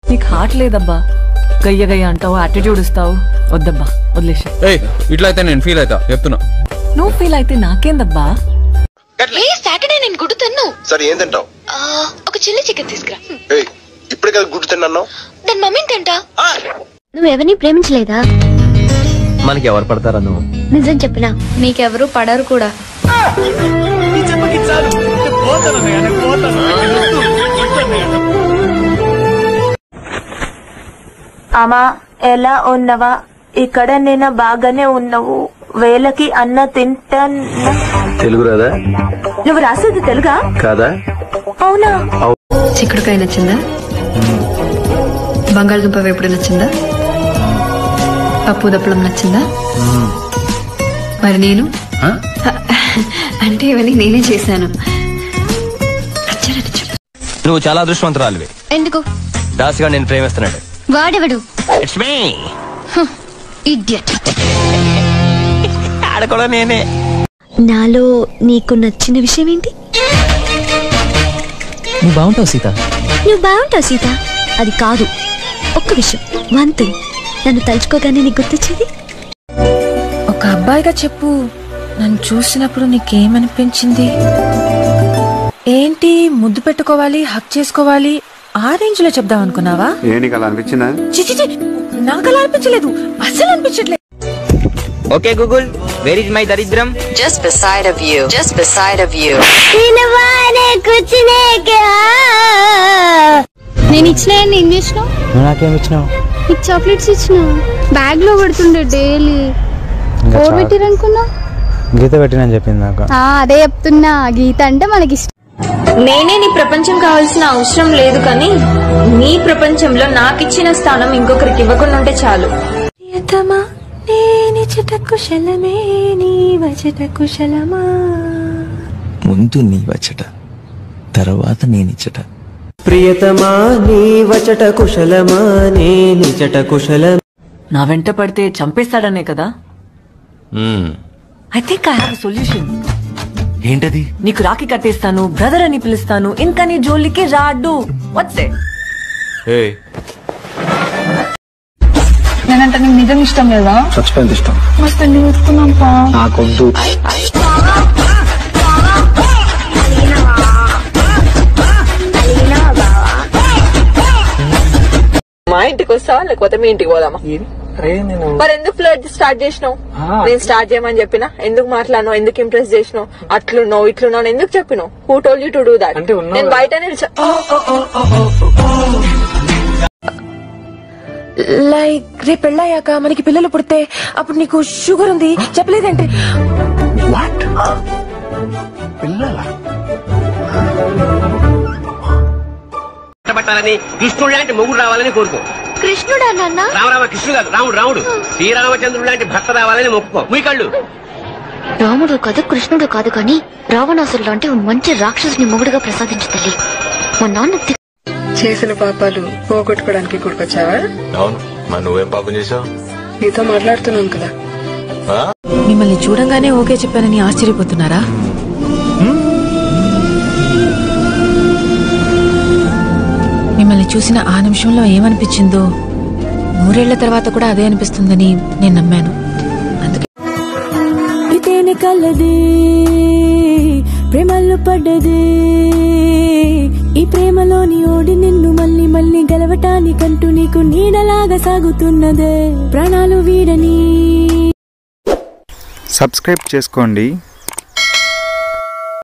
నీకు హార్ట్ లేదబ్బా, గయ్య గయ్య అంటావు, యాటిట్యూడ్ ఇస్తావు. వద్దబ్బా, వదిలేసి. ఇట్లా అయితే నేను ఫీల్ అవుతా చెప్తున్నా. నువ్వు ఫీల్ అయితే నాకేందబ్బా. సాటర్డే నేను గుడ్డు తిన్ను. సరే ఏం తింటావు? ఒక చిల్లీ చికెన్ తీసుకురా. ఇప్పుడే కదా గుడ్డు తిన్నాను. దాని మమ్మీని తింటా. నువ్వెవరిని ప్రేమించలేదా? మనకి ఎవరు పడతారా? నువ్వు నిజం చెప్పినా నీకెవరు పడరు కూడా. అమ్మా ఎలా ఉన్నవా? ఇక్కడ నేను బాగానే ఉన్నావు. వేలకి అన్న తింటా. తెలుగు రాదా? నువ్వు రాసేది తెలుగా కాదా? అవునా? చిక్కుడుకాయ నచ్చిందా? బంగాళదుంప వేపుడు నచ్చిందా? పప్పు దప్పలం నచ్చిందా? మరి నేను అంటే ఇవన్నీ నేనే చేశాను. నువ్వు చాలా అదృష్టవంతురాలివి. ఎందుకు? దాసిగా నేను ప్రేమిస్తున్నాడు. వాడెవడు? It's me idiot. ఆడ కూడా నేనే. నాలో నీకు నచ్చిన విషయం ఏంటి? నువ్వు బాగుంటావు సీత. నువ్వు బాగుంటావు సీత. అది కాదు, ఒక్క విషయం, వన్ థింగ్. నన్ను తలుచుకోగానే నీకు గుర్తొచ్చేది. ఒక అబ్బాయిగా చెప్పు, నన్ను చూసినప్పుడు నీకేమనిపించింది? ఏంటి ముద్దు పెట్టుకోవాలి, హక్ చేసుకోవాలి, ఆ రేంజ్ లో చెప్దాం అనుకున్నావా? అనిపించిందా? నాకు అలా అనిపించలేదు, అస్సలు అనిపించట్లేదు. Okay Google, where is my దరిద్రం? Just beside of you. Just beside of you. నేను ఇచ్చిన ఏం చేసినావు? నాకేం ఇచ్చినావు? నీకు చాక్లెట్స్ ఇచ్చిన. బ్యాగ్ లో పెడుతుండే డైలీ. ఓ పెట్టిరనుకున్నా? గీత పెట్టినని చెప్పింది నాకు. అదే చెప్తున్నా, గీత అంటే మనకి ఇష్టం. నేనే నీ ప్రపంచం కావాల్సిన అవసరం లేదు, కానీ నీ ప్రపంచంలో నాకిచ్చిన స్థానం ఇంకొకరికి ఇవ్వకుండా ఉంటే చాలు. ముందు నీ వచ్చట, తర్వాత నేనిచ్చట. ప్రియతమా నీ వచట కుశలమా, నేనిచట కుశలం. నా వెంట పడితే చంపేస్తాడనే కదా. I think I have a solution. ఏంటది? నీకు రాఖీ కట్టేస్తాను, బ్రదర్ అని పిలుస్తాను, ఇంకా నీ జోలికి రాడు. What's it? నేనంటే నీకు నిజం ఇష్టం లేదా? చచ్చిపోయింది ఇష్టం. మస్తు ఊరుకున్నాంపా. నాకొద్దు. మా ఇంటికి వస్తావా లేకపోతే మీ ఇంటికి పోదామా? మరి ఎందుకు ఫ్లర్ట్ స్టార్ట్ చేసినావు? నేను స్టార్ట్ చేయమని చెప్పినా? ఎందుకు మాట్లాడినావు? ఎందుకు ఇంప్రెస్ చేసినావు? అట్లున్నావు ఇట్లున్నావు ఎందుకు చెప్పినావు? Who told you to do that? నేను బయట లైక్ రేపు పెళ్ళయ్యాక మనకి పిల్లలు పుడితే అప్పుడు నీకు షుగర్ ఉంది చెప్పలేదంటే పట్టాలని కృష్ణుడు లాంటి మొగుడు రావాలని కోరుకో. కృష్ణుడా నాన్న? రామరామ కృష్ణుడు కాదు, రాముడు. రాముడు శ్రీరామచంద్రుడు లాంటి భర్త రావాలని మొక్కుకో. మీ కళ్ళు. రాముడు కాదు, కృష్ణుడు కాదు, కానీ రావణాసురుడు లాంటి మంచి రాక్షసుని మొగుడుగా ప్రసాదించు తల్లి. మా నాన్న చేసిన పాపాలు పోగొట్టుకోవడానికి గుడికొచ్చావా? అవును. మరి నువ్వేం పాపం చేసావు? నీతో మాట్లాడుతున్నాను కదా. మిమ్మల్ని చూడంగానే ఓకే చెప్పానని ఆశ్చర్యపోతున్నారా? మిమ్మల్ని చూసిన ఆ నిమిషంలో ఏమనిపించిందో 3 ఏళ్ల తర్వాత కూడా అదే అనిపిస్తుందని నేను నమ్మాను. అందుకే ఇదేని కలది ప్రేమలో పడ్డది, ఈ ప్రేమలోని ఓడి నిన్ను మళ్ళీ మళ్ళీ గెలవటానికంటూ నీకు నీడలాగా సాగుతున్నదే ప్రాణాలు వీడని. సబ్స్క్రైబ్ చేసుకోండి.